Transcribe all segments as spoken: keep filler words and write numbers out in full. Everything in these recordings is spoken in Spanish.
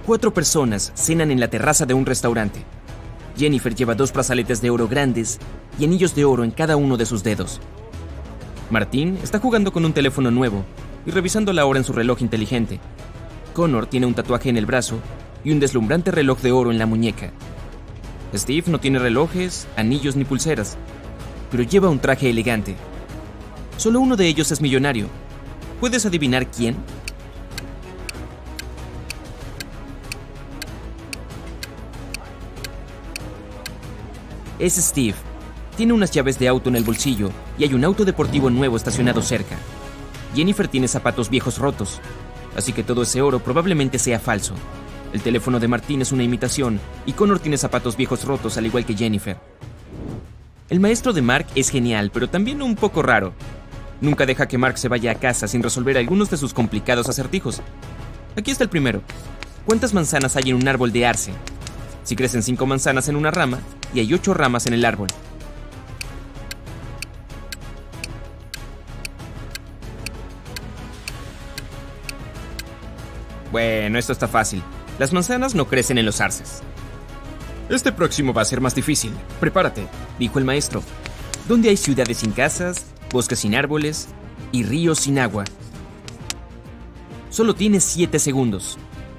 Cuatro personas cenan en la terraza de un restaurante. Jennifer lleva dos brazaletes de oro grandes y anillos de oro en cada uno de sus dedos. Martín está jugando con un teléfono nuevo y revisando la hora en su reloj inteligente. Connor tiene un tatuaje en el brazo y un deslumbrante reloj de oro en la muñeca. Steve no tiene relojes, anillos ni pulseras, pero lleva un traje elegante. Solo uno de ellos es millonario. ¿Puedes adivinar quién? Es Steve. Tiene unas llaves de auto en el bolsillo y hay un auto deportivo nuevo estacionado cerca. Jennifer tiene zapatos viejos rotos, así que todo ese oro probablemente sea falso. El teléfono de Martín es una imitación y Connor tiene zapatos viejos rotos al igual que Jennifer. El maestro de Mark es genial, pero también un poco raro. Nunca deja que Mark se vaya a casa sin resolver algunos de sus complicados acertijos. Aquí está el primero. ¿Cuántas manzanas hay en un árbol de arce? Si crecen cinco manzanas en una rama y hay ocho ramas en el árbol. Bueno, esto está fácil. Las manzanas no crecen en los arces. Este próximo va a ser más difícil. Prepárate, dijo el maestro. ¿Dónde hay ciudades sin casas, bosques sin árboles y ríos sin agua? Solo tienes siete segundos.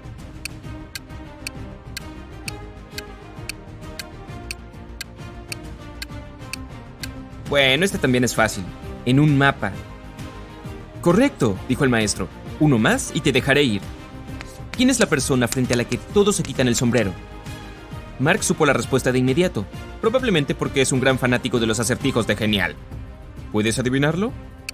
Bueno, este también es fácil. En un mapa. Correcto, dijo el maestro. Uno más y te dejaré ir. ¿Quién es la persona frente a la que todos se quitan el sombrero? Mark supo la respuesta de inmediato, probablemente porque es un gran fanático de los acertijos de Genial. ¿Puedes adivinarlo?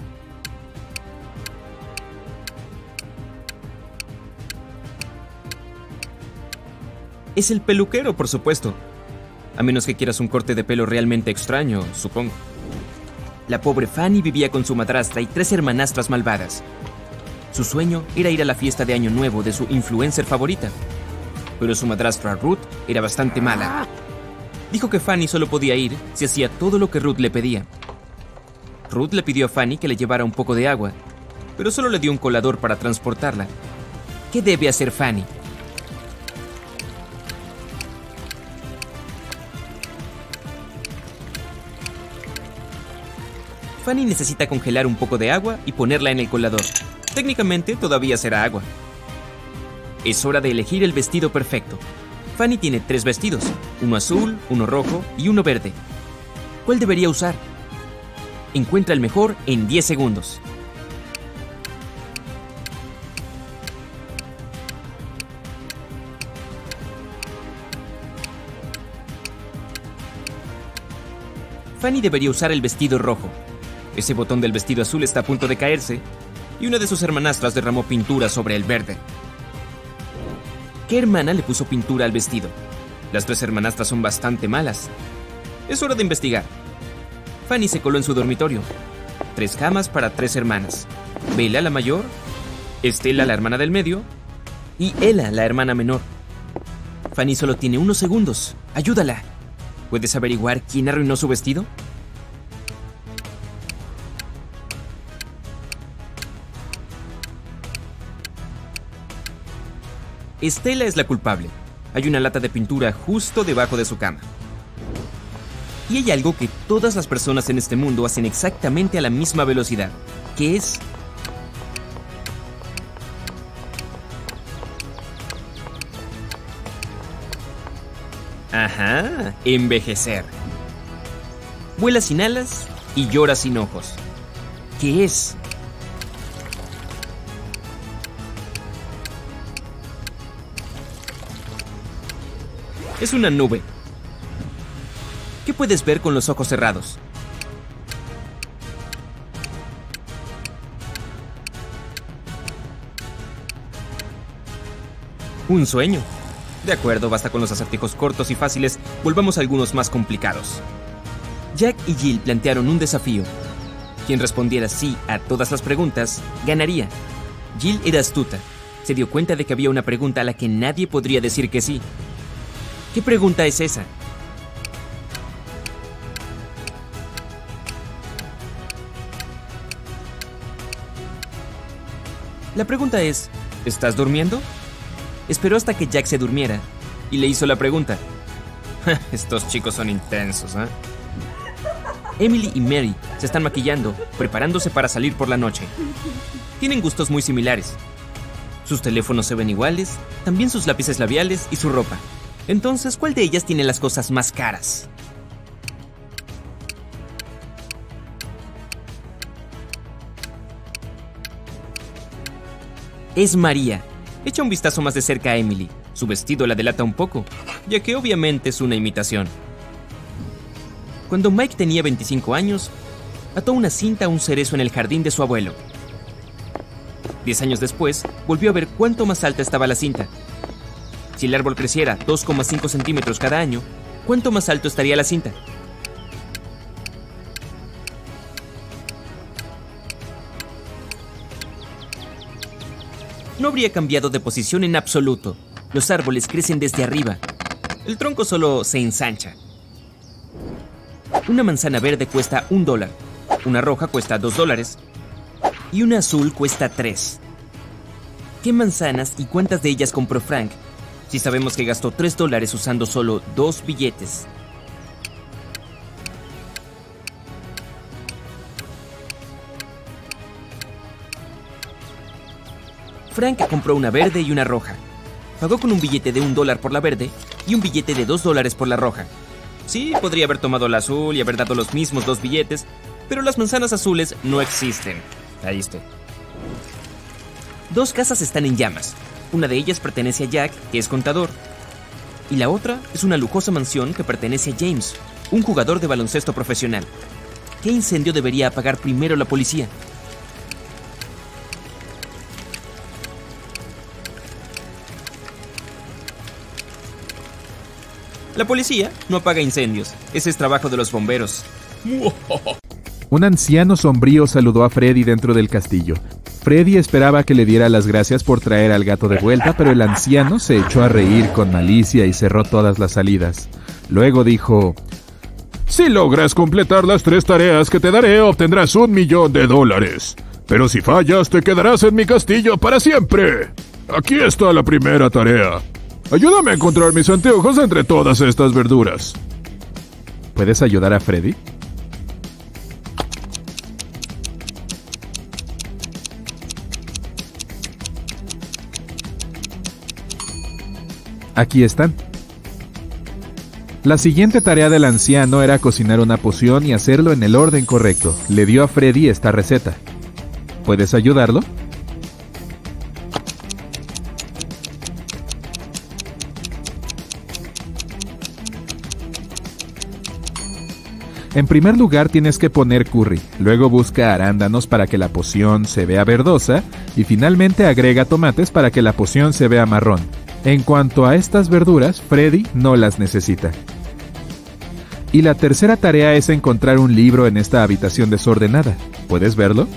Es el peluquero, por supuesto. A menos que quieras un corte de pelo realmente extraño, supongo. La pobre Fanny vivía con su madrastra y tres hermanastras malvadas. Su sueño era ir a la fiesta de Año Nuevo de su influencer favorita. Pero su madrastra Ruth era bastante mala. Dijo que Fanny solo podía ir si hacía todo lo que Ruth le pedía. Ruth le pidió a Fanny que le llevara un poco de agua, pero solo le dio un colador para transportarla. ¿Qué debe hacer Fanny? Fanny necesita congelar un poco de agua y ponerla en el colador. Técnicamente todavía será agua. Es hora de elegir el vestido perfecto. Fanny tiene tres vestidos, uno azul, uno rojo y uno verde. ¿Cuál debería usar? Encuentra el mejor en diez segundos. Fanny debería usar el vestido rojo. Ese botón del vestido azul está a punto de caerse y una de sus hermanastras derramó pintura sobre el verde. ¿Qué hermana le puso pintura al vestido? Las tres hermanastras son bastante malas. Es hora de investigar. Fanny se coló en su dormitorio. Tres camas para tres hermanas. Bella, la mayor, Estela, la hermana del medio, y Ella, la hermana menor. Fanny solo tiene unos segundos. ¡Ayúdala! ¿Puedes averiguar quién arruinó su vestido? Estela es la culpable. Hay una lata de pintura justo debajo de su cama. Y hay algo que todas las personas en este mundo hacen exactamente a la misma velocidad, que es... Ajá, envejecer. Vuela sin alas y llora sin ojos. ¿Qué es? Es una nube. ¿Qué puedes ver con los ojos cerrados? Un sueño. De acuerdo, basta con los acertijos cortos y fáciles, volvamos a algunos más complicados. Jack y Jill plantearon un desafío. Quien respondiera sí a todas las preguntas, ganaría. Jill era astuta. Se dio cuenta de que había una pregunta a la que nadie podría decir que sí. ¿Qué pregunta es esa? La pregunta es, ¿estás durmiendo? esperó hasta que Jack se durmiera y le hizo la pregunta. Estos chicos son intensos, ¿eh? Emily y Mary se están maquillando, preparándose para salir por la noche. Tienen gustos muy similares. Sus teléfonos se ven iguales, también sus lápices labiales y su ropa. Entonces, ¿cuál de ellas tiene las cosas más caras? Es María. Echa un vistazo más de cerca a Emily. Su vestido la delata un poco, ya que obviamente es una imitación. Cuando Mike tenía veinticinco años, ató una cinta a un cerezo en el jardín de su abuelo. Diez años después, volvió a ver cuánto más alta estaba la cinta. Si el árbol creciera dos coma cinco centímetros cada año, ¿cuánto más alto estaría la cinta? No habría cambiado de posición en absoluto. Los árboles crecen desde arriba. El tronco solo se ensancha. Una manzana verde cuesta un dólar, una roja cuesta dos dólares y una azul cuesta tres. ¿Qué manzanas y cuántas de ellas compró Frank si sabemos que gastó tres dólares usando solo dos billetes? Frank compró una verde y una roja. Pagó con un billete de un dólar por la verde y un billete de dos dólares por la roja. Sí, podría haber tomado la azul y haber dado los mismos dos billetes, pero las manzanas azules no existen. Ahí está. Dos casas están en llamas. Una de ellas pertenece a Jack, que es contador, y la otra es una lujosa mansión que pertenece a James, un jugador de baloncesto profesional. ¿Qué incendio debería apagar primero la policía? La policía no apaga incendios. Ese es trabajo de los bomberos. Un anciano sombrío saludó a Freddy dentro del castillo. Freddy esperaba que le diera las gracias por traer al gato de vuelta, pero el anciano se echó a reír con malicia y cerró todas las salidas. Luego dijo: Si logras completar las tres tareas que te daré, obtendrás un millón de dólares. Pero si fallas, te quedarás en mi castillo para siempre. Aquí está la primera tarea. Ayúdame a encontrar mis anteojos entre todas estas verduras. ¿Puedes ayudar a Freddy? Aquí están. La siguiente tarea del anciano era cocinar una poción y hacerlo en el orden correcto. Le dio a Freddy esta receta. ¿Puedes ayudarlo? En primer lugar tienes que poner curry, luego busca arándanos para que la poción se vea verdosa y finalmente agrega tomates para que la poción se vea marrón. En cuanto a estas verduras, Freddy no las necesita. Y la tercera tarea es encontrar un libro en esta habitación desordenada. ¿Puedes verlo?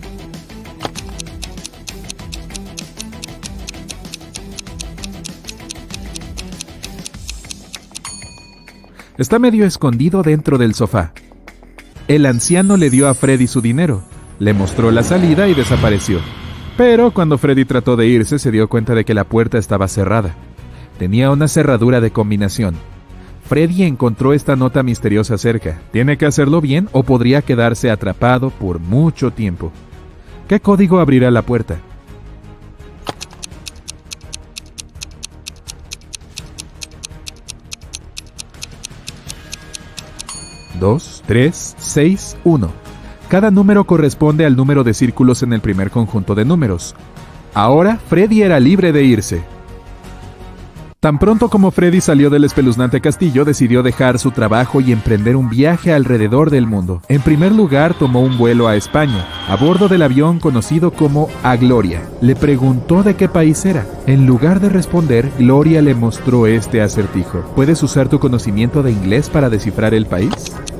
Está medio escondido dentro del sofá. El anciano le dio a Freddy su dinero, le mostró la salida y desapareció. Pero cuando Freddy trató de irse, se dio cuenta de que la puerta estaba cerrada. Tenía una cerradura de combinación. Freddy encontró esta nota misteriosa cerca. Tiene que hacerlo bien o podría quedarse atrapado por mucho tiempo. ¿Qué código abrirá la puerta? dos, tres, seis, uno. Cada número corresponde al número de círculos en el primer conjunto de números. Ahora, Freddy era libre de irse. Tan pronto como Freddy salió del espeluznante castillo, decidió dejar su trabajo y emprender un viaje alrededor del mundo. En primer lugar, tomó un vuelo a España, a bordo del avión conocido como A Gloria. Le preguntó de qué país era. En lugar de responder, Gloria le mostró este acertijo. ¿Puedes usar tu conocimiento de inglés para descifrar el país?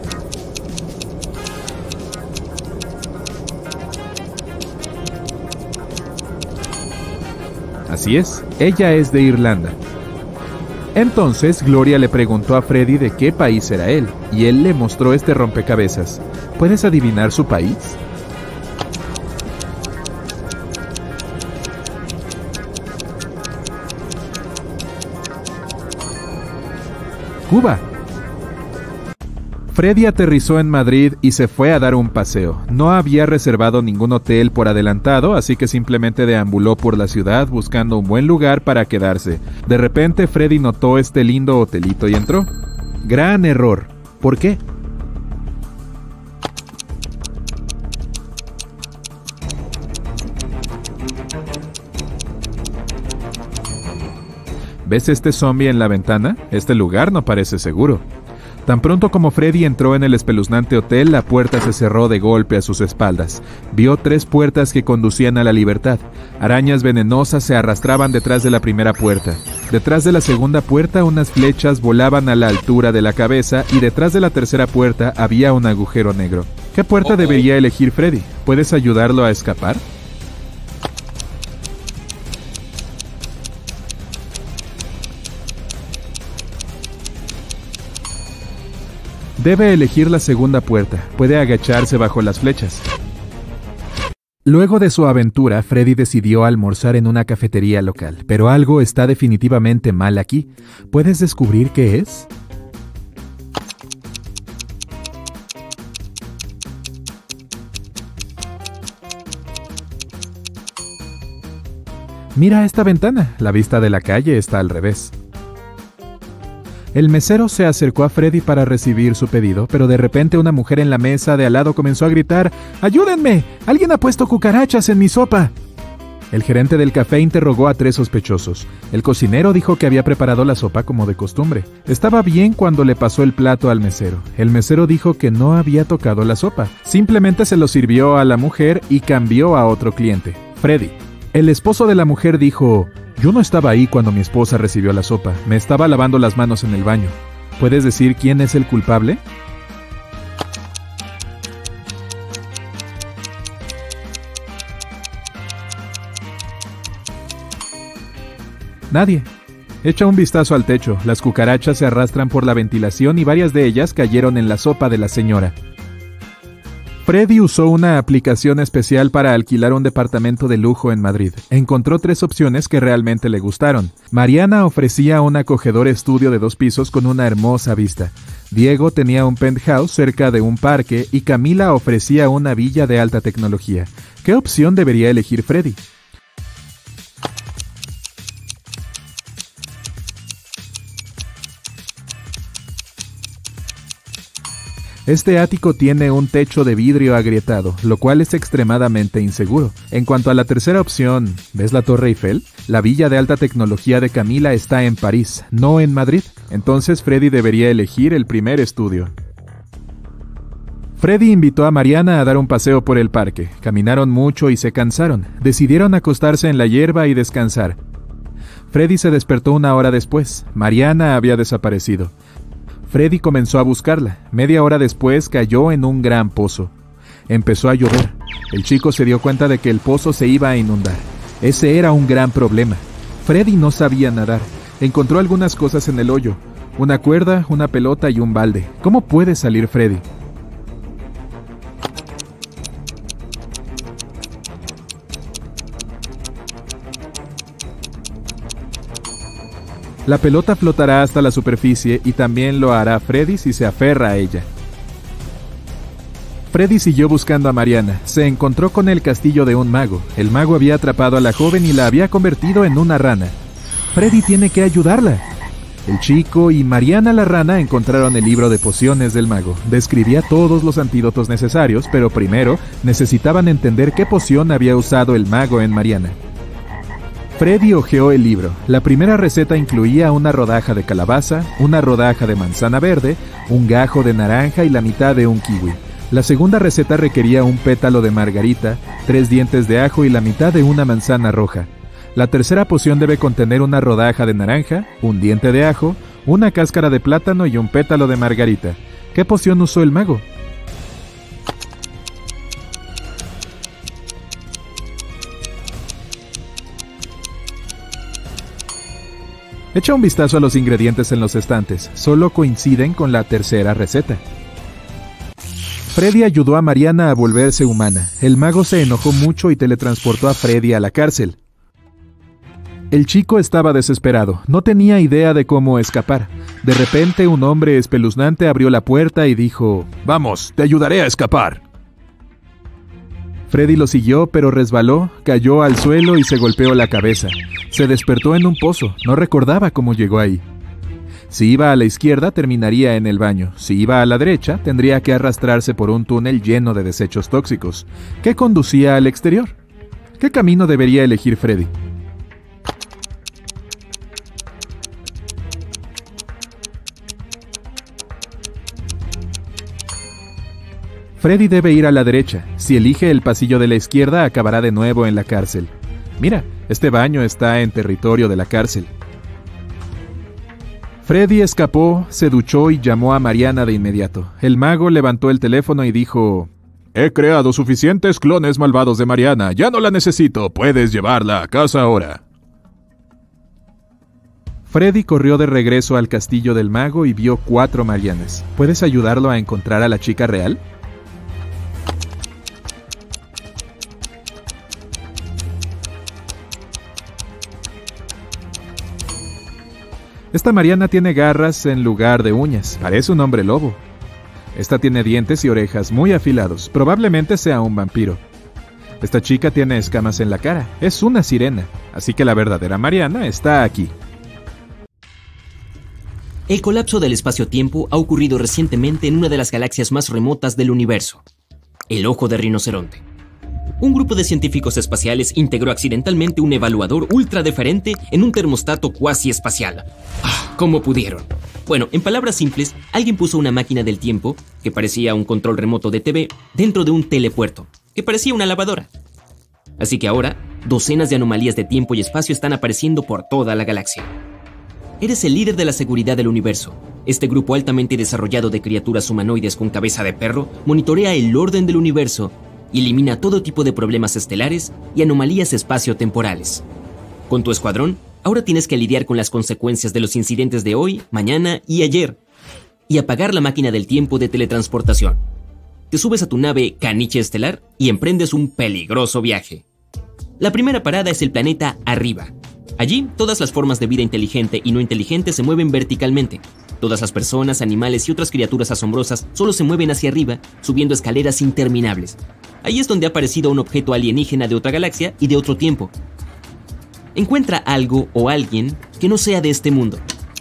Así es, ella es de Irlanda. Entonces, Gloria le preguntó a Freddy de qué país era él, y él le mostró este rompecabezas. ¿Puedes adivinar su país? Cuba. Freddy aterrizó en Madrid y se fue a dar un paseo. No había reservado ningún hotel por adelantado, así que simplemente deambuló por la ciudad buscando un buen lugar para quedarse. De repente Freddy notó este lindo hotelito y entró. Gran error. ¿Por qué? ¿Ves este zombie en la ventana? Este lugar no parece seguro. Tan pronto como Freddy entró en el espeluznante hotel, la puerta se cerró de golpe a sus espaldas. Vio tres puertas que conducían a la libertad. Arañas venenosas se arrastraban detrás de la primera puerta. Detrás de la segunda puerta, unas flechas volaban a la altura de la cabeza y detrás de la tercera puerta había un agujero negro. ¿Qué puerta debería elegir Freddy? ¿Puedes ayudarlo a escapar? Debe elegir la segunda puerta. Puede agacharse bajo las flechas. Luego de su aventura, Freddy decidió almorzar en una cafetería local, pero algo está definitivamente mal aquí. ¿Puedes descubrir qué es? Mira esta ventana. La vista de la calle está al revés. El mesero se acercó a Freddy para recibir su pedido, pero de repente una mujer en la mesa de al lado comenzó a gritar: ¡Ayúdenme! ¡Alguien ha puesto cucarachas en mi sopa! El gerente del café interrogó a tres sospechosos. El cocinero dijo que había preparado la sopa como de costumbre. Estaba bien cuando le pasó el plato al mesero. El mesero dijo que no había tocado la sopa. Simplemente se lo sirvió a la mujer y cambió a otro cliente, Freddy. El esposo de la mujer dijo: Yo no estaba ahí cuando mi esposa recibió la sopa. Me estaba lavando las manos en el baño. ¿Puedes decir quién es el culpable? Nadie. Echa un vistazo al techo. Las cucarachas se arrastran por la ventilación y varias de ellas cayeron en la sopa de la señora. Freddy usó una aplicación especial para alquilar un departamento de lujo en Madrid. Encontró tres opciones que realmente le gustaron. Mariana ofrecía un acogedor estudio de dos pisos con una hermosa vista. Diego tenía un penthouse cerca de un parque y Camila ofrecía una villa de alta tecnología. ¿Qué opción debería elegir Freddy? Este ático tiene un techo de vidrio agrietado, lo cual es extremadamente inseguro. En cuanto a la tercera opción, ¿ves la Torre Eiffel? La villa de alta tecnología de Camila está en París, no en Madrid. Entonces Freddy debería elegir el primer estudio. Freddy invitó a Mariana a dar un paseo por el parque. Caminaron mucho y se cansaron. Decidieron acostarse en la hierba y descansar. Freddy se despertó una hora después. Mariana había desaparecido. Freddy comenzó a buscarla. Media hora después cayó en un gran pozo. Empezó a llover. El chico se dio cuenta de que el pozo se iba a inundar. Ese era un gran problema. Freddy no sabía nadar. Encontró algunas cosas en el hoyo. Una cuerda, una pelota y un balde. ¿Cómo puede salir Freddy? La pelota flotará hasta la superficie y también lo hará Freddy si se aferra a ella. Freddy siguió buscando a Mariana. Se encontró con el castillo de un mago. El mago había atrapado a la joven y la había convertido en una rana. Freddy tiene que ayudarla. El chico y Mariana la rana encontraron el libro de pociones del mago. Describía todos los antídotos necesarios, pero primero necesitaban entender qué poción había usado el mago en Mariana. Freddy hojeó el libro. La primera receta incluía una rodaja de calabaza, una rodaja de manzana verde, un gajo de naranja y la mitad de un kiwi. La segunda receta requería un pétalo de margarita, tres dientes de ajo y la mitad de una manzana roja. La tercera poción debe contener una rodaja de naranja, un diente de ajo, una cáscara de plátano y un pétalo de margarita. ¿Qué poción usó el mago? Echa un vistazo a los ingredientes en los estantes. Solo coinciden con la tercera receta. Freddy ayudó a Mariana a volverse humana. El mago se enojó mucho y teletransportó a Freddy a la cárcel. El chico estaba desesperado, no tenía idea de cómo escapar. De repente un hombre espeluznante abrió la puerta y dijo: «Vamos, te ayudaré a escapar». Freddy lo siguió, pero resbaló, cayó al suelo y se golpeó la cabeza. Se despertó en un pozo, no recordaba cómo llegó ahí. Si iba a la izquierda, terminaría en el baño. Si iba a la derecha, tendría que arrastrarse por un túnel lleno de desechos tóxicos, que conducía al exterior. ¿Qué camino debería elegir Freddy? Freddy debe ir a la derecha. Si elige el pasillo de la izquierda, acabará de nuevo en la cárcel. Mira, este baño está en territorio de la cárcel. Freddy escapó, se duchó y llamó a Mariana de inmediato. El mago levantó el teléfono y dijo: «He creado suficientes clones malvados de Mariana. Ya no la necesito. Puedes llevarla a casa ahora». Freddy corrió de regreso al castillo del mago y vio cuatro Marianas. ¿Puedes ayudarlo a encontrar a la chica real? Esta Mariana tiene garras en lugar de uñas. Parece un hombre lobo. Esta tiene dientes y orejas muy afilados. Probablemente sea un vampiro. Esta chica tiene escamas en la cara. Es una sirena. Así que la verdadera Mariana está aquí. El colapso del espacio-tiempo ha ocurrido recientemente en una de las galaxias más remotas del universo, el Ojo de Rinoceronte. Un grupo de científicos espaciales integró accidentalmente un evaluador ultra diferente en un termostato cuasi espacial. Ah, ¿cómo pudieron? Bueno, en palabras simples, alguien puso una máquina del tiempo, que parecía un control remoto de T V, dentro de un telepuerto, que parecía una lavadora. Así que ahora, docenas de anomalías de tiempo y espacio están apareciendo por toda la galaxia. Eres el líder de la seguridad del universo. Este grupo altamente desarrollado de criaturas humanoides con cabeza de perro monitorea el orden del universo y elimina todo tipo de problemas estelares y anomalías espaciotemporales. Con tu escuadrón, ahora tienes que lidiar con las consecuencias de los incidentes de hoy, mañana y ayer, y apagar la máquina del tiempo de teletransportación. Te subes a tu nave Caniche Estelar y emprendes un peligroso viaje. La primera parada es el planeta Arriba. Allí, todas las formas de vida inteligente y no inteligente se mueven verticalmente. Todas las personas, animales y otras criaturas asombrosas solo se mueven hacia arriba, subiendo escaleras interminables. Ahí es donde ha aparecido un objeto alienígena de otra galaxia y de otro tiempo. Encuentra algo o alguien que no sea de este mundo.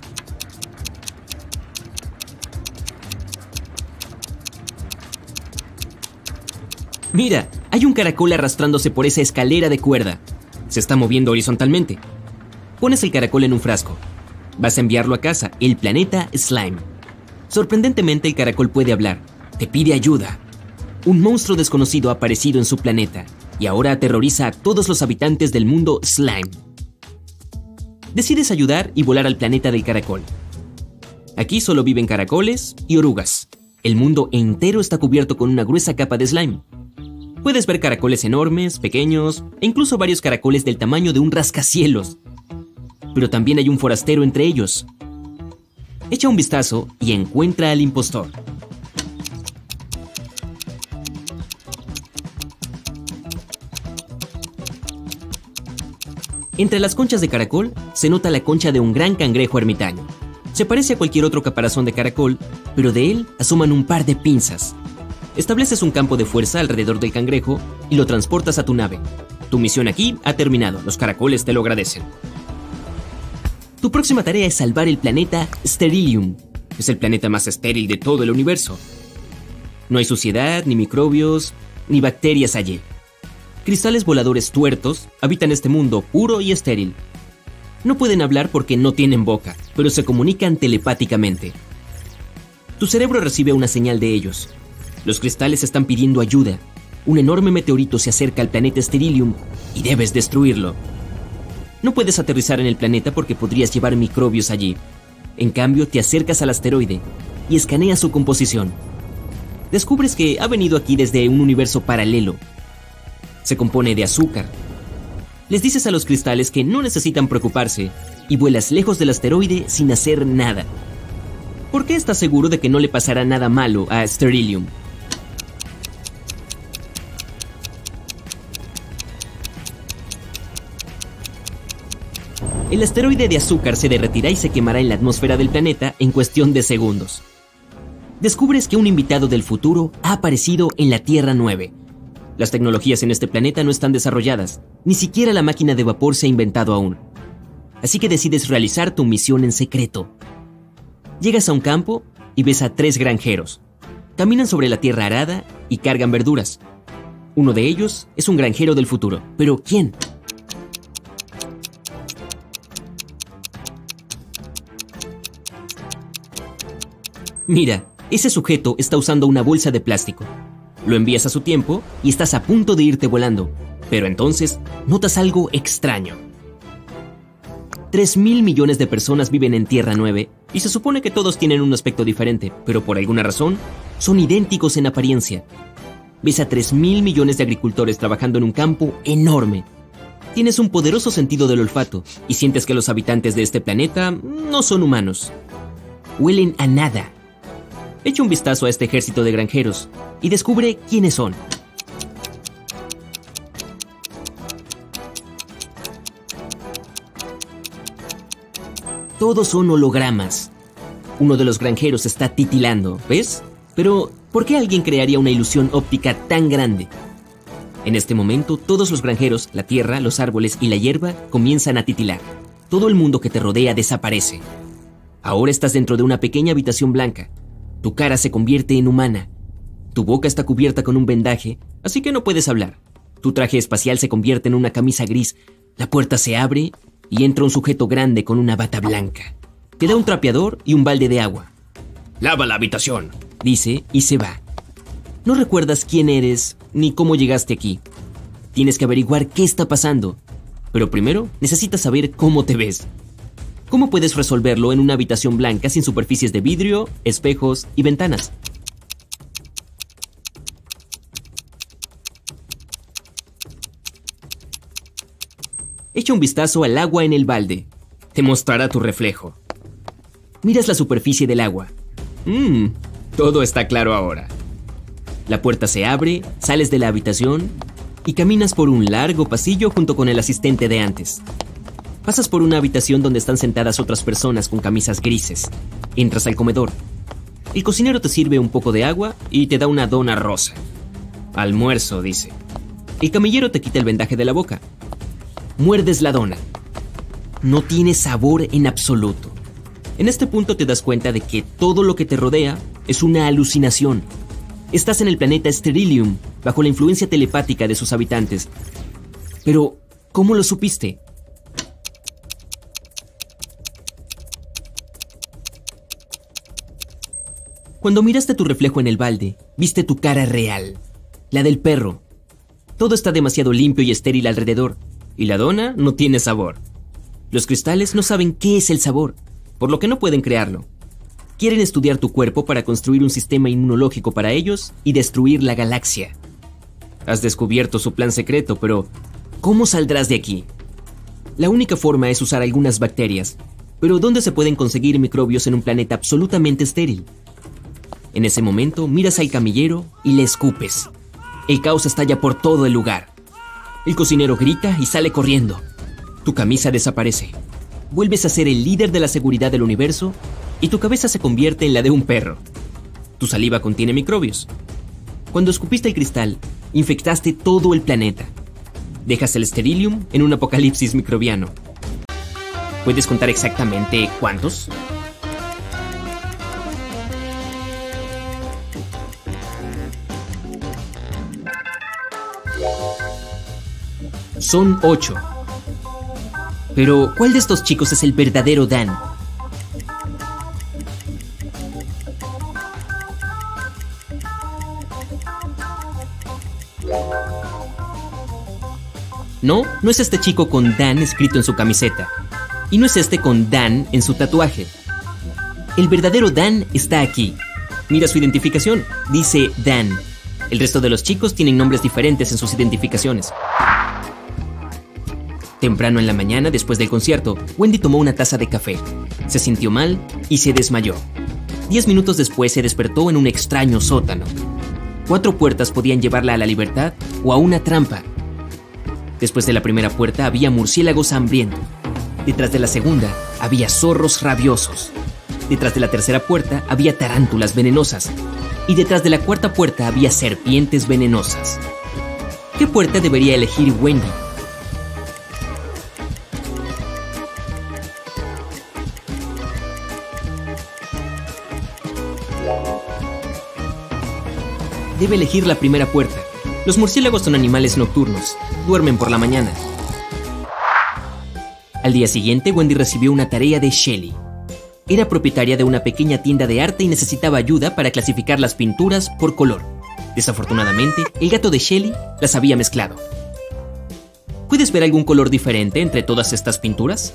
Mira, hay un caracol arrastrándose por esa escalera de cuerda. Se está moviendo horizontalmente. Pones el caracol en un frasco. Vas a enviarlo a casa, el planeta Slime. Sorprendentemente, el caracol puede hablar. Te pide ayuda. Un monstruo desconocido ha aparecido en su planeta y ahora aterroriza a todos los habitantes del mundo Slime. Decides ayudar y volar al planeta del caracol. Aquí solo viven caracoles y orugas. El mundo entero está cubierto con una gruesa capa de slime. Puedes ver caracoles enormes, pequeños e incluso varios caracoles del tamaño de un rascacielos. Pero también hay un forastero entre ellos. Echa un vistazo y encuentra al impostor. Entre las conchas de caracol se nota la concha de un gran cangrejo ermitaño. Se parece a cualquier otro caparazón de caracol, pero de él asoman un par de pinzas. Estableces un campo de fuerza alrededor del cangrejo y lo transportas a tu nave. Tu misión aquí ha terminado, los caracoles te lo agradecen. Tu próxima tarea es salvar el planeta Sterilium. Es el planeta más estéril de todo el universo. No hay suciedad, ni microbios, ni bacterias allí. Cristales voladores tuertos habitan este mundo puro y estéril. No pueden hablar porque no tienen boca, pero se comunican telepáticamente. Tu cerebro recibe una señal de ellos. Los cristales están pidiendo ayuda. Un enorme meteorito se acerca al planeta Sterilium y debes destruirlo. No puedes aterrizar en el planeta porque podrías llevar microbios allí. En cambio, te acercas al asteroide y escaneas su composición. Descubres que ha venido aquí desde un universo paralelo. Se compone de azúcar. Les dices a los cristales que no necesitan preocuparse y vuelas lejos del asteroide sin hacer nada. ¿Por qué estás seguro de que no le pasará nada malo a Sterilium? El asteroide de azúcar se derretirá y se quemará en la atmósfera del planeta en cuestión de segundos. Descubres que un invitado del futuro ha aparecido en la Tierra nueve. Las tecnologías en este planeta no están desarrolladas, ni siquiera la máquina de vapor se ha inventado aún. Así que decides realizar tu misión en secreto. Llegas a un campo y ves a tres granjeros. Caminan sobre la tierra arada y cargan verduras. Uno de ellos es un granjero del futuro. ¿Pero quién? Mira, ese sujeto está usando una bolsa de plástico. Lo envías a su tiempo y estás a punto de irte volando. Pero entonces notas algo extraño. Tres mil millones de personas viven en Tierra nueve y se supone que todos tienen un aspecto diferente, pero por alguna razón son idénticos en apariencia. Ves a tres mil millones de agricultores trabajando en un campo enorme. Tienes un poderoso sentido del olfato y sientes que los habitantes de este planeta no son humanos. Huelen a nada. Echa un vistazo a este ejército de granjeros y descubre quiénes son. Todos son hologramas. Uno de los granjeros está titilando, ¿ves? Pero, ¿por qué alguien crearía una ilusión óptica tan grande? En este momento, todos los granjeros, la tierra, los árboles y la hierba comienzan a titilar. Todo el mundo que te rodea desaparece. Ahora estás dentro de una pequeña habitación blanca. Tu cara se convierte en humana. Tu boca está cubierta con un vendaje, así que no puedes hablar. Tu traje espacial se convierte en una camisa gris. La puerta se abre y entra un sujeto grande con una bata blanca. Te da un trapeador y un balde de agua. «Lava la habitación», dice y se va. No recuerdas quién eres ni cómo llegaste aquí. Tienes que averiguar qué está pasando. Pero primero necesitas saber cómo te ves. ¿Cómo puedes resolverlo en una habitación blanca sin superficies de vidrio, espejos y ventanas? Echa un vistazo al agua en el balde. Te mostrará tu reflejo. Miras la superficie del agua. Mmm, todo está claro ahora. La puerta se abre, sales de la habitación y caminas por un largo pasillo junto con el asistente de antes. Pasas por una habitación donde están sentadas otras personas con camisas grises. Entras al comedor. El cocinero te sirve un poco de agua y te da una dona rosa. Almuerzo, dice. El camillero te quita el vendaje de la boca. Muerdes la dona. No tiene sabor en absoluto. En este punto te das cuenta de que todo lo que te rodea es una alucinación. Estás en el planeta Sterilium, bajo la influencia telepática de sus habitantes. Pero, ¿cómo lo supiste? Cuando miraste tu reflejo en el balde, viste tu cara real, la del perro. Todo está demasiado limpio y estéril alrededor, y la dona no tiene sabor. Los cristales no saben qué es el sabor, por lo que no pueden crearlo. Quieren estudiar tu cuerpo para construir un sistema inmunológico para ellos y destruir la galaxia. Has descubierto su plan secreto, pero ¿cómo saldrás de aquí? La única forma es usar algunas bacterias, pero ¿dónde se pueden conseguir microbios en un planeta absolutamente estéril? En ese momento miras al camillero y le escupes. El caos estalla por todo el lugar. El cocinero grita y sale corriendo. Tu camisa desaparece. Vuelves a ser el líder de la seguridad del universo y tu cabeza se convierte en la de un perro. Tu saliva contiene microbios. Cuando escupiste el cristal, infectaste todo el planeta. Dejas el Sterilium en un apocalipsis microbiano. ¿Puedes contar exactamente cuántos? Son ocho. Pero, ¿cuál de estos chicos es el verdadero Dan? No, no es este chico con Dan escrito en su camiseta. Y no es este con Dan en su tatuaje. El verdadero Dan está aquí. Mira su identificación, dice Dan. El resto de los chicos tienen nombres diferentes en sus identificaciones. Temprano en la mañana, después del concierto, Wendy tomó una taza de café. Se sintió mal y se desmayó. Diez minutos después se despertó en un extraño sótano. Cuatro puertas podían llevarla a la libertad o a una trampa. Después de la primera puerta había murciélagos hambrientos. Detrás de la segunda había zorros rabiosos. Detrás de la tercera puerta había tarántulas venenosas. Y detrás de la cuarta puerta había serpientes venenosas. ¿Qué puerta debería elegir Wendy? Debe elegir la primera puerta. Los murciélagos son animales nocturnos. Duermen por la mañana. Al día siguiente, Wendy recibió una tarea de Shelley. Era propietaria de una pequeña tienda de arte y necesitaba ayuda para clasificar las pinturas por color. Desafortunadamente, el gato de Shelley las había mezclado. ¿Puedes ver algún color diferente entre todas estas pinturas?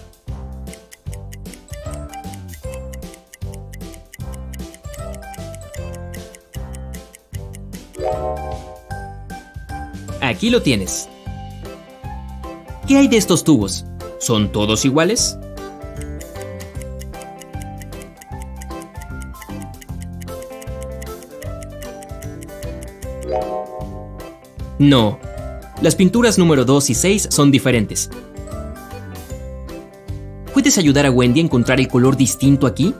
Aquí lo tienes. ¿Qué hay de estos tubos? ¿Son todos iguales? No. Las pinturas número dos y seis son diferentes. ¿Puedes ayudar a Wendy a encontrar el color distinto aquí?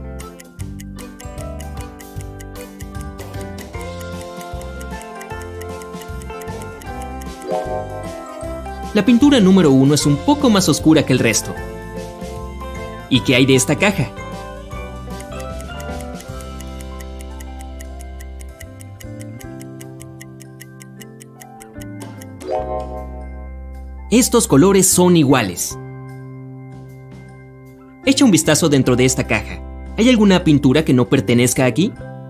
La pintura número uno es un poco más oscura que el resto. ¿Y qué hay de esta caja? Estos colores son iguales. Echa un vistazo dentro de esta caja. ¿Hay alguna pintura que no pertenezca aquí?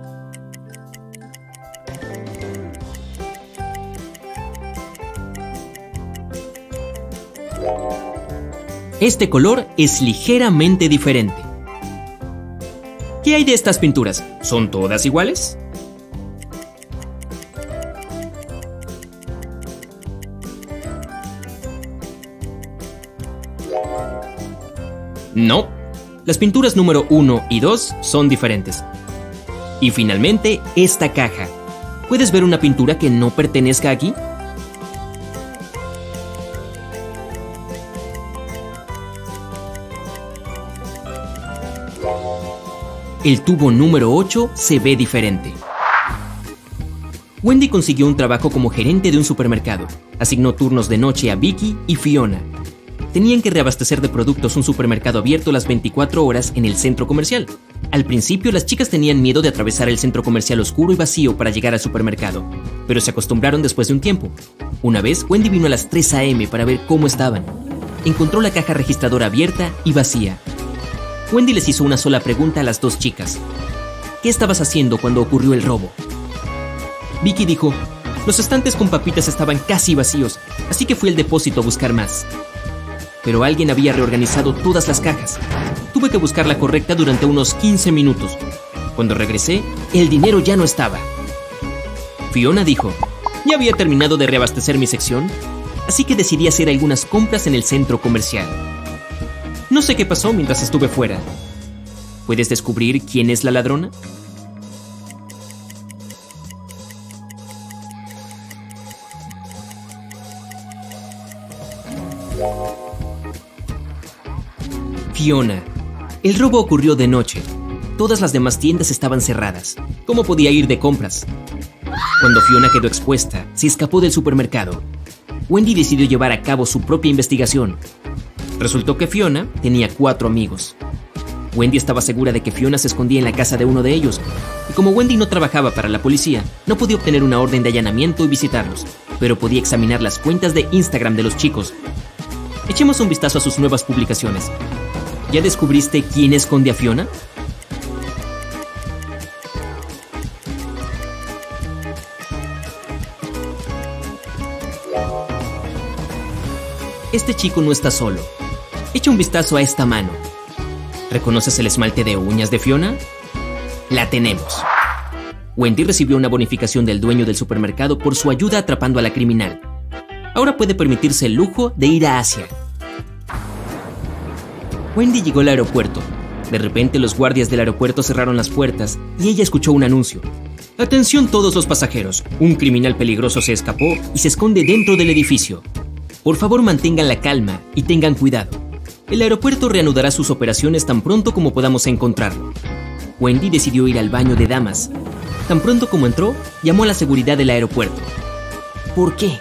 Este color es ligeramente diferente. ¿Qué hay de estas pinturas? ¿Son todas iguales? No. Las pinturas número uno y dos son diferentes. Y finalmente, esta caja. ¿Puedes ver una pintura que no pertenezca aquí? El tubo número ocho se ve diferente. Wendy consiguió un trabajo como gerente de un supermercado. Asignó turnos de noche a Vicky y Fiona. Tenían que reabastecer de productos un supermercado abierto las veinticuatro horas en el centro comercial. Al principio, las chicas tenían miedo de atravesar el centro comercial oscuro y vacío para llegar al supermercado, pero se acostumbraron después de un tiempo. Una vez, Wendy vino a las tres a eme para ver cómo estaban. Encontró la caja registradora abierta y vacía. Wendy les hizo una sola pregunta a las dos chicas. ¿Qué estabas haciendo cuando ocurrió el robo? Vicky dijo, los estantes con papitas estaban casi vacíos, así que fui al depósito a buscar más. Pero alguien había reorganizado todas las cajas. Tuve que buscar la correcta durante unos quince minutos. Cuando regresé, el dinero ya no estaba. Fiona dijo, ya había terminado de reabastecer mi sección, así que decidí hacer algunas compras en el centro comercial. No sé qué pasó mientras estuve fuera. ¿Puedes descubrir quién es la ladrona? Fiona. El robo ocurrió de noche. Todas las demás tiendas estaban cerradas. ¿Cómo podía ir de compras? Cuando Fiona quedó expuesta, se escapó del supermercado. Wendy decidió llevar a cabo su propia investigación. Resultó que Fiona tenía cuatro amigos. Wendy estaba segura de que Fiona se escondía en la casa de uno de ellos, y como Wendy no trabajaba para la policía, no podía obtener una orden de allanamiento y visitarlos, pero podía examinar las cuentas de Instagram de los chicos. Echemos un vistazo a sus nuevas publicaciones. ¿Ya descubriste quién esconde a Fiona? Este chico no está solo. Echa un vistazo a esta mano. ¿Reconoces el esmalte de uñas de Fiona? La tenemos. Wendy recibió una bonificación del dueño del supermercado por su ayuda atrapando a la criminal. Ahora puede permitirse el lujo de ir a Asia. Wendy llegó al aeropuerto. De repente los guardias del aeropuerto cerraron las puertas y ella escuchó un anuncio. Atención todos los pasajeros, un criminal peligroso se escapó y se esconde dentro del edificio. Por favor mantengan la calma y tengan cuidado. El aeropuerto reanudará sus operaciones tan pronto como podamos encontrarlo. Wendy decidió ir al baño de damas. Tan pronto como entró, llamó a la seguridad del aeropuerto. ¿Por qué?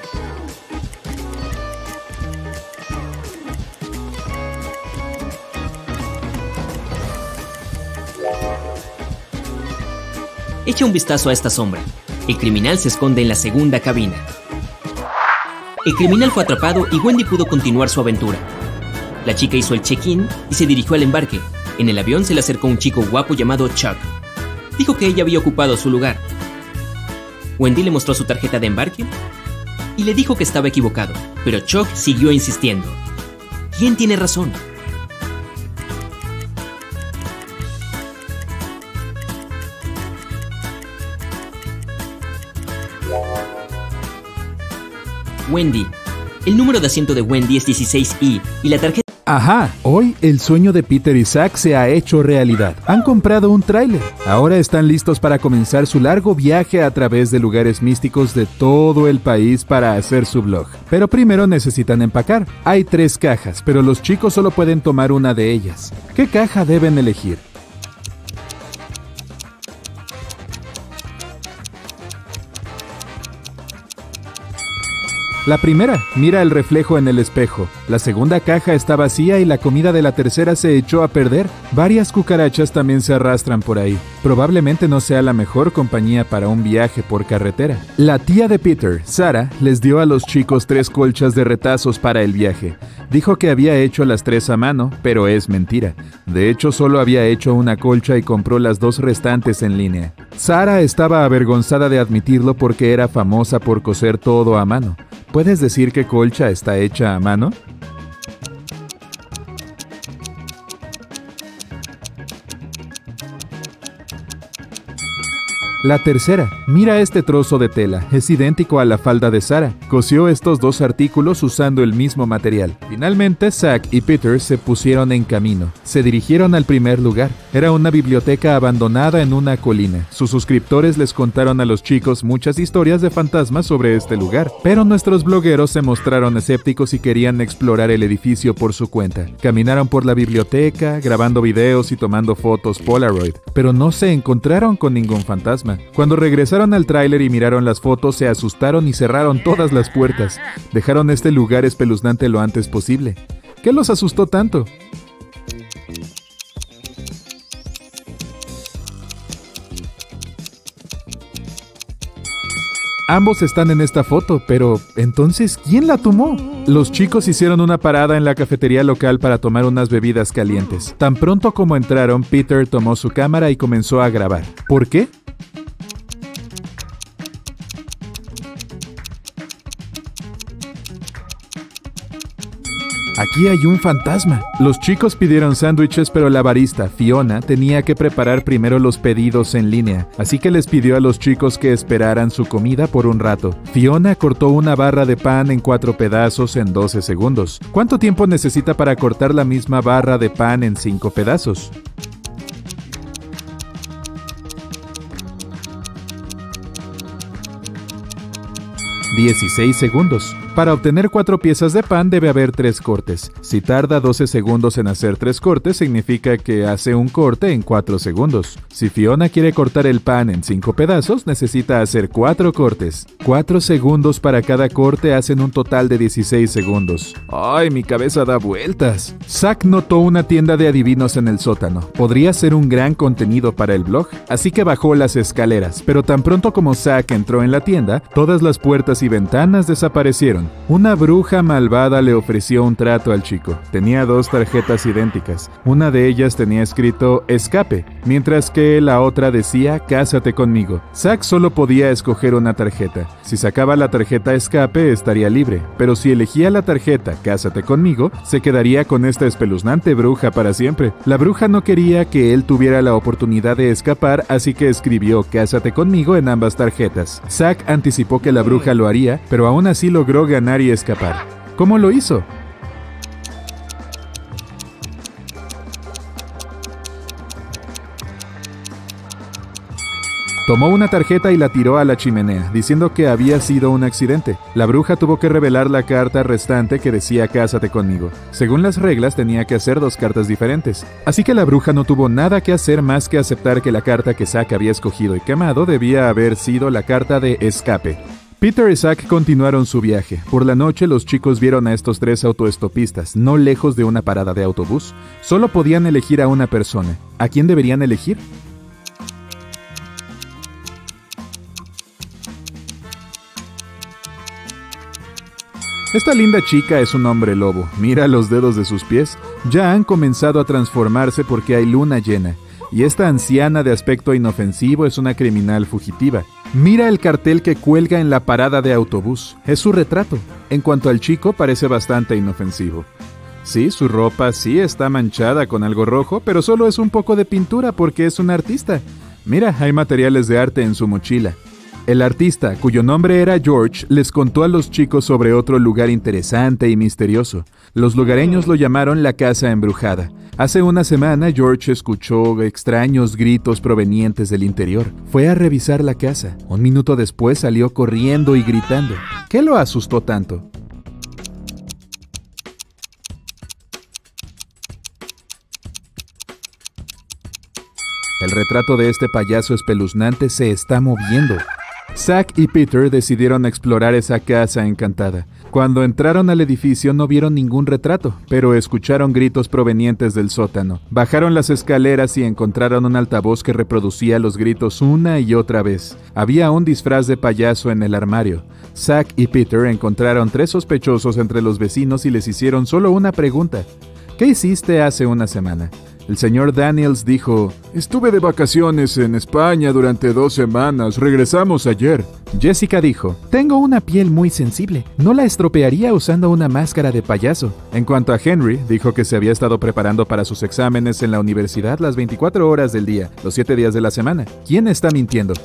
Echa un vistazo a esta sombra. El criminal se esconde en la segunda cabina. El criminal fue atrapado y Wendy pudo continuar su aventura. La chica hizo el check-in y se dirigió al embarque. En el avión se le acercó un chico guapo llamado Chuck. Dijo que ella había ocupado su lugar. Wendy le mostró su tarjeta de embarque y le dijo que estaba equivocado, pero Chuck siguió insistiendo. ¿Quién tiene razón? Wendy. El número de asiento de Wendy es dieciséis I y la tarjeta... Ajá, hoy el sueño de Peter y Zack se ha hecho realidad. Han comprado un tráiler. Ahora están listos para comenzar su largo viaje a través de lugares místicos de todo el país para hacer su vlog. Pero primero necesitan empacar. Hay tres cajas, pero los chicos solo pueden tomar una de ellas. ¿Qué caja deben elegir? La primera, mira el reflejo en el espejo. La segunda caja está vacía y la comida de la tercera se echó a perder. Varias cucarachas también se arrastran por ahí. Probablemente no sea la mejor compañía para un viaje por carretera. La tía de Peter, Sarah, les dio a los chicos tres colchas de retazos para el viaje. Dijo que había hecho las tres a mano, pero es mentira. De hecho, solo había hecho una colcha y compró las dos restantes en línea. Sarah estaba avergonzada de admitirlo porque era famosa por coser todo a mano. ¿Puedes decir que colcha está hecha a mano? La tercera, mira este trozo de tela, es idéntico a la falda de Sarah. Cosió estos dos artículos usando el mismo material. Finalmente, Zack y Peter se pusieron en camino. Se dirigieron al primer lugar. Era una biblioteca abandonada en una colina. Sus suscriptores les contaron a los chicos muchas historias de fantasmas sobre este lugar, pero nuestros blogueros se mostraron escépticos y querían explorar el edificio por su cuenta. Caminaron por la biblioteca, grabando videos y tomando fotos Polaroid, pero no se encontraron con ningún fantasma. Cuando regresaron al tráiler y miraron las fotos, se asustaron y cerraron todas las puertas. Dejaron este lugar espeluznante lo antes posible. ¿Qué los asustó tanto? Ambos están en esta foto, pero entonces, ¿quién la tomó? Los chicos hicieron una parada en la cafetería local para tomar unas bebidas calientes. Tan pronto como entraron, Peter tomó su cámara y comenzó a grabar. ¿Por qué? Aquí hay un fantasma. Los chicos pidieron sándwiches, pero la barista, Fiona, tenía que preparar primero los pedidos en línea, así que les pidió a los chicos que esperaran su comida por un rato. Fiona cortó una barra de pan en cuatro pedazos en doce segundos. ¿Cuánto tiempo necesita para cortar la misma barra de pan en cinco pedazos? dieciséis segundos. Para obtener cuatro piezas de pan debe haber tres cortes. Si tarda doce segundos en hacer tres cortes, significa que hace un corte en cuatro segundos. Si Fiona quiere cortar el pan en cinco pedazos, necesita hacer cuatro cortes. cuatro segundos para cada corte hacen un total de dieciséis segundos. ¡Ay, mi cabeza da vueltas! Zack notó una tienda de adivinos en el sótano. Podría ser un gran contenido para el blog, así que bajó las escaleras, pero tan pronto como Zack entró en la tienda, todas las puertas y ventanas desaparecieron. Una bruja malvada le ofreció un trato al chico. Tenía dos tarjetas idénticas. Una de ellas tenía escrito escape, mientras que la otra decía cásate conmigo. Zack solo podía escoger una tarjeta. Si sacaba la tarjeta escape estaría libre, pero si elegía la tarjeta cásate conmigo, se quedaría con esta espeluznante bruja para siempre. La bruja no quería que él tuviera la oportunidad de escapar, así que escribió cásate conmigo en ambas tarjetas. Zack anticipó que la bruja lo haría, pero aún así logró ganar y escapar. ¿Cómo lo hizo? Tomó una tarjeta y la tiró a la chimenea, diciendo que había sido un accidente. La bruja tuvo que revelar la carta restante que decía "Cásate conmigo". Según las reglas, tenía que hacer dos cartas diferentes. Así que la bruja no tuvo nada que hacer más que aceptar que la carta que Zack había escogido y quemado debía haber sido la carta de escape. Peter y Zack continuaron su viaje. Por la noche, los chicos vieron a estos tres autoestopistas, no lejos de una parada de autobús. Solo podían elegir a una persona. ¿A quién deberían elegir? Esta linda chica es un hombre lobo. Mira los dedos de sus pies. Ya han comenzado a transformarse porque hay luna llena. Y esta anciana de aspecto inofensivo es una criminal fugitiva. Mira el cartel que cuelga en la parada de autobús. Es su retrato. En cuanto al chico, parece bastante inofensivo. Sí, su ropa sí está manchada con algo rojo, pero solo es un poco de pintura porque es un artista. Mira, hay materiales de arte en su mochila. El artista, cuyo nombre era George, les contó a los chicos sobre otro lugar interesante y misterioso. Los lugareños lo llamaron la Casa Embrujada. Hace una semana, George escuchó extraños gritos provenientes del interior. Fue a revisar la casa. Un minuto después salió corriendo y gritando. ¿Qué lo asustó tanto? El retrato de este payaso espeluznante se está moviendo. Zack y Peter decidieron explorar esa casa encantada. Cuando entraron al edificio no vieron ningún retrato, pero escucharon gritos provenientes del sótano. Bajaron las escaleras y encontraron un altavoz que reproducía los gritos una y otra vez. Había un disfraz de payaso en el armario. Zack y Peter encontraron tres sospechosos entre los vecinos y les hicieron solo una pregunta. ¿Qué hiciste hace una semana? El señor Daniels dijo: estuve de vacaciones en España durante dos semanas, regresamos ayer. Jessica dijo: tengo una piel muy sensible, no la estropearía usando una máscara de payaso. En cuanto a Henry, dijo que se había estado preparando para sus exámenes en la universidad las veinticuatro horas del día, los siete días de la semana. ¿Quién está mintiendo?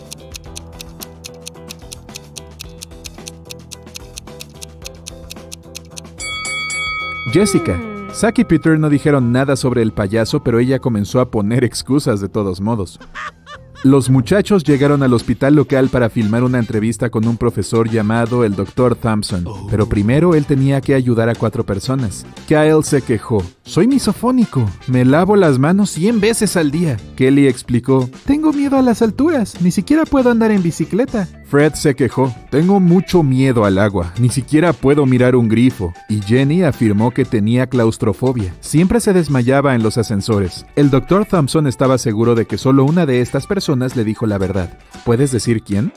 Jessica. Zack y Peter no dijeron nada sobre el payaso, pero ella comenzó a poner excusas de todos modos. Los muchachos llegaron al hospital local para filmar una entrevista con un profesor llamado el doctor Thompson, pero primero él tenía que ayudar a cuatro personas. Kyle se quejó: soy misofónico, me lavo las manos cien veces al día. Kelly explicó: tengo miedo a las alturas, ni siquiera puedo andar en bicicleta. Fred se quejó: tengo mucho miedo al agua, ni siquiera puedo mirar un grifo. Y Jenny afirmó que tenía claustrofobia, siempre se desmayaba en los ascensores. El doctor Thompson estaba seguro de que solo una de estas personas le dijo la verdad. ¿Puedes decir quién?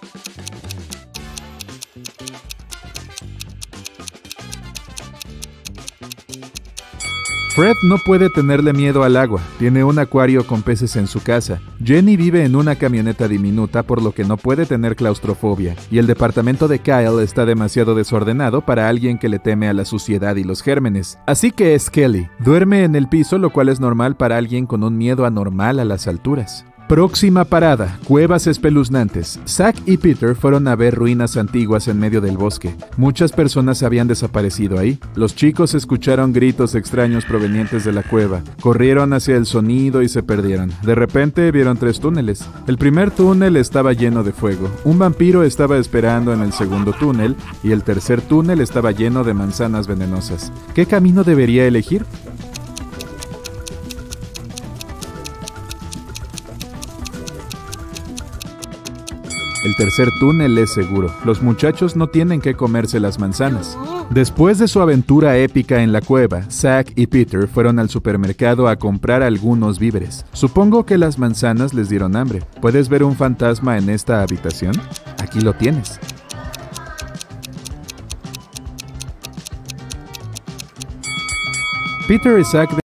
Fred no puede tenerle miedo al agua, tiene un acuario con peces en su casa. Jenny vive en una camioneta diminuta por lo que no puede tener claustrofobia, y el departamento de Kyle está demasiado desordenado para alguien que le teme a la suciedad y los gérmenes. Así que es Kelly. Duerme en el piso, lo cual es normal para alguien con un miedo anormal a las alturas. Próxima parada, cuevas espeluznantes. Zack y Peter fueron a ver ruinas antiguas en medio del bosque. Muchas personas habían desaparecido ahí. Los chicos escucharon gritos extraños provenientes de la cueva. Corrieron hacia el sonido y se perdieron. De repente vieron tres túneles. El primer túnel estaba lleno de fuego. Un vampiro estaba esperando en el segundo túnel y el tercer túnel estaba lleno de manzanas venenosas. ¿Qué camino debería elegir? El tercer túnel es seguro. Los muchachos no tienen que comerse las manzanas. Después de su aventura épica en la cueva, Zack y Peter fueron al supermercado a comprar algunos víveres. Supongo que las manzanas les dieron hambre. ¿Puedes ver un fantasma en esta habitación? Aquí lo tienes. Peter y Zack